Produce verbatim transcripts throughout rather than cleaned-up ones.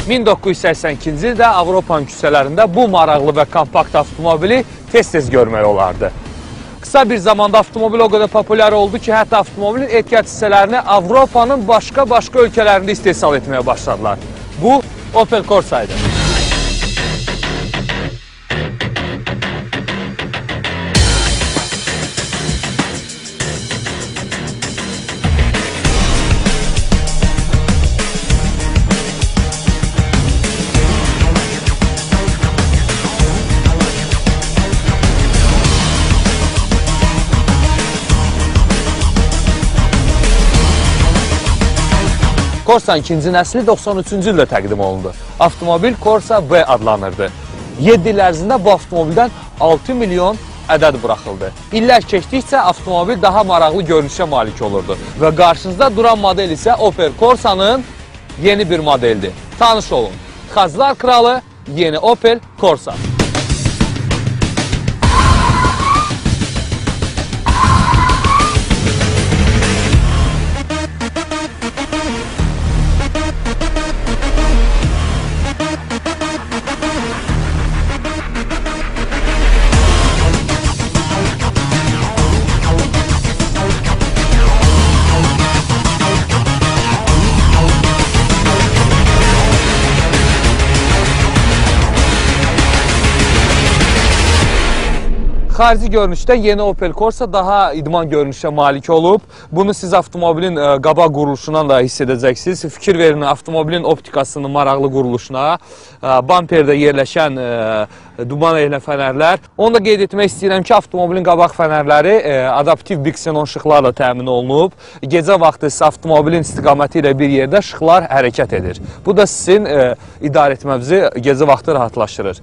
min doqquz yüz səksən ikinci ildə Avropanın küçələrində bu maraqlı və kompakt avtomobili tez-tez görmək olardı. Qısa bir zamanda avtomobil o qədər populyar oldu ki, hətta avtomobilin etiyyat hissələrini Avropanın başqa-başqa ölkələrində istehsal etməyə başladılar. Bu, Opel Corsa idi. Corsa ikinci nəsli doxsan üçüncü ildə təqdim olundu. Avtomobil Corsa B adlanırdı. yeddi il ərzində bu avtomobildən altı milyon ədəd buraxıldı. İllər keçdikcə avtomobil daha maraqlı görünüşə malik olurdu və qarşınızda duran model isə Opel Corsa'nın yeni bir modeldir. Tanış olun, Xazlar kralı yeni Opel Corsa. Xarici görünüşdə yeni Opel Corsa daha idman görünüşə malik olub. Bunu siz avtomobilin qabaq quruluşundan da hiss edəcəksiniz. Fikir verin avtomobilin optikasının maraqlı quruluşuna, bamperdə yerləşən duman eynə fənərlər. Onu da qeyd etmək istəyirəm ki, avtomobilin qabaq fənərləri adaptiv biksenon işıqlarla təmin olunub. Gecə vaxtı avtomobilin istiqaməti ilə bir yerdə işıqlar hərəkət edir. Bu da sizin idarə etmənizi gecə vaxtı rahatlaşdırır.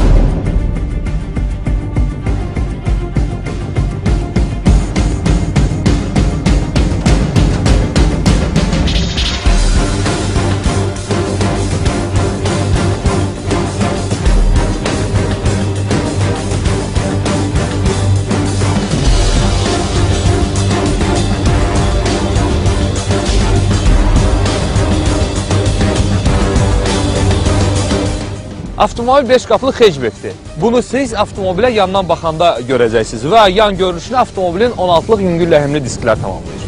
Avtomobil beş qapılı hatchbackdir. Bunu siz avtomobilə yandan baxanda görəcəksiniz və yan görünüşünü avtomobilin on altılıq yüngül ləhimli disklər tamamlayır.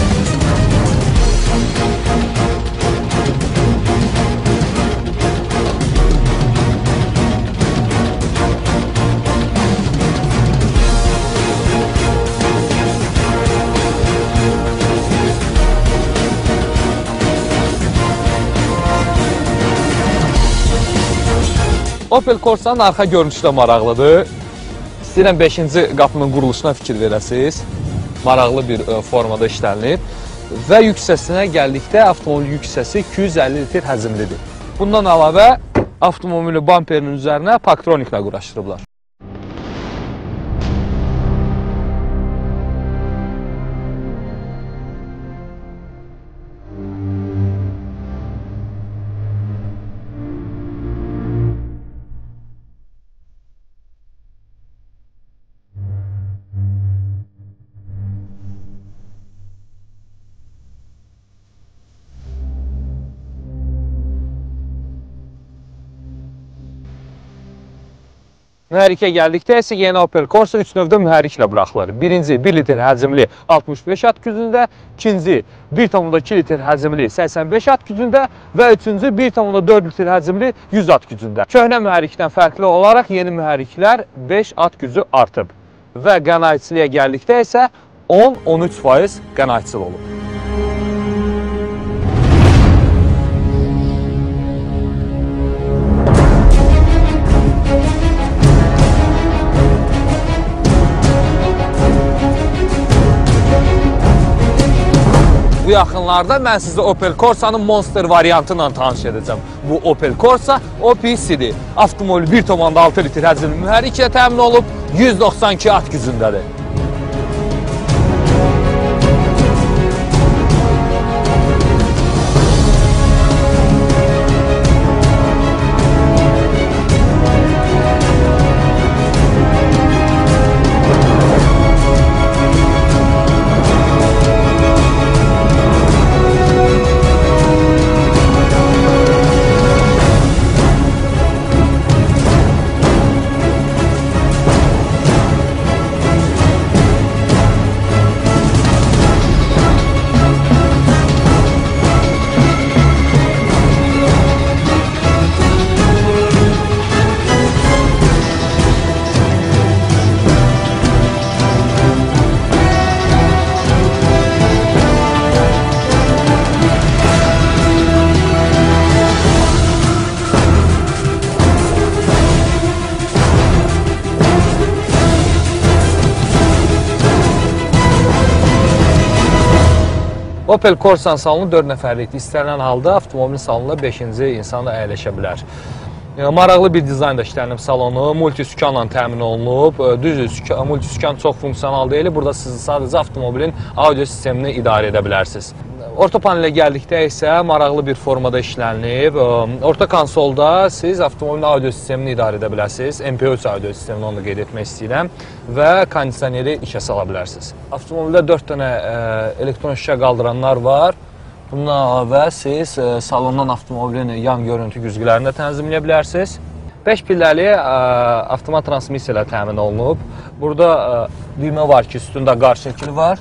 Opel Corsa'nın arxa görünüşü də maraqlıdır. İstəyirəm beşinci qapının quruluşuna fikir verəsiniz. Maraqlı bir formada işlənilib. Və yük hissəsinə gəldikdə avtomobil yük hissəsi iki yüz əlli litr həcmlidir. Bundan əlavə avtomobili bamperinin üzərinə paktroniklə quraşdırıblar. Mühərrikə gəldikdə isə yeni Opel Corsa üç növdə mühərriklə buraxılır. Birinci bir litr həcmli altmış beş at gücündə, ikinci bir tam iki litr həcmli səksən beş at gücündə və üçüncü bir tam dörd litr həcmli yüz at gücündə. Köhnə mühərrikdən fərqli olaraq yeni mühərriklər beş at gücü artıb və qənaətçiliyə gəldikdə isə on on üç faiz qənaətçil olub. Bu yaxınlarda mən sizə Opel Corsa'nın Monster variantı ilə tanış edəcəm. Bu Opel Corsa O P C-dir. Avtomobil bir tam altı litr həcmli mühərriklə təmin olub, yüz doxsan iki at gücündədir. Opel Corsa salonu dörd nəfərlikdir. İstənilən halda avtomobilin salonunda beşinci insan da əyləşə bilər. Maraqlı bir dizaynda işlənib salonu, multisükanla təmin olunub. Düzdür, multisükan çox funksional deyil. Burada siz sadəcə avtomobilin audio sistemini idarə edə bilərsiniz. Orta panelə gəldikdə isə maraqlı bir formada işlənib. Orta konsolda siz avtomobilin audio sistemini idarə edə bilərsiniz. M P üç audio sistemini onu da qeyd etmək istəyirəm və kondisioneri işə sala bilərsiniz. Avtomobildə dörd dənə elektron şüşə qaldıranlar var. Bundan əlavə siz salondan avtomobilin yan görüntü güzgülərini də tənzimləyə bilərsiniz. beş pilləli avtomat transmisiya ilə təmin olunub. Burada düymə var ki, üstündə qar şəkili var.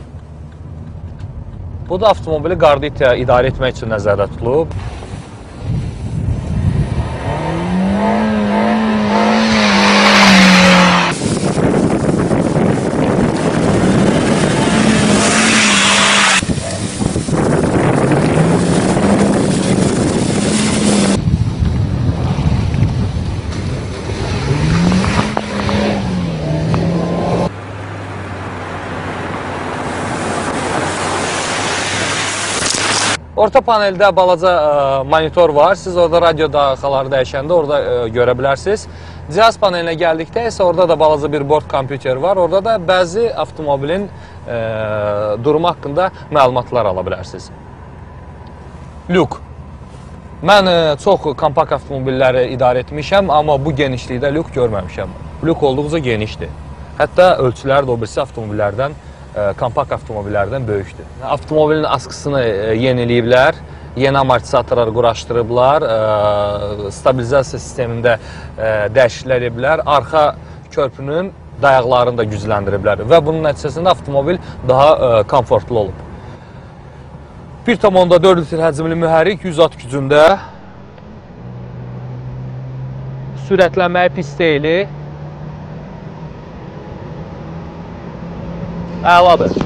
Bu da avtomobili qarda idarə etmək üçün nəzərdə tutulub. Orta paneldə balaca monitor var. Siz orada radio daxaları dəyişəndə orada görə bilərsiniz. Cihaz panelinə gəldikdə isə orada da balaca bir bord kompüter var. Orada da bəzi avtomobilin durumu haqqında məlumatlar ala bilərsiniz. Lük. Mən çox kompakt avtomobilləri idarə etmişəm, amma bu genişlikdə lük görməmişəm. Lük olduqca genişdir. Hətta ölçüləri də o birisi avtomobillərdən kompakt avtomobillərdən böyükdür. Avtomobilin askısını yeniləyiblər, yeni amortisatorlar quraşdırıblar, stabilizasiya sistemində dəyişikliklər ediblər, arxa körpünün dayaqlarını da gücləndiriblər və bunun nəticəsində avtomobil daha komfortlu olub. bir nöqtə dörd litr həcmli mühərrik yüz at gücündə, sürətlənməyi pis deyili. Əladır.